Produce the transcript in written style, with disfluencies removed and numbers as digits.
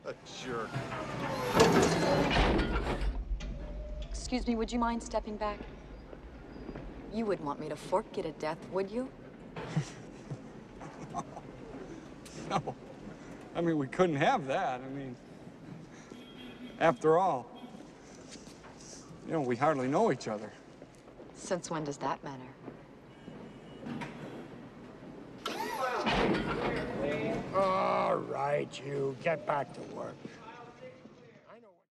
Jerk. Excuse me, would you mind stepping back? You wouldn't want me to fork you to death, would you? No. I mean, we couldn't have that. I mean, after all, you know, we hardly know each other. Since when does that matter? All right, you get back to work.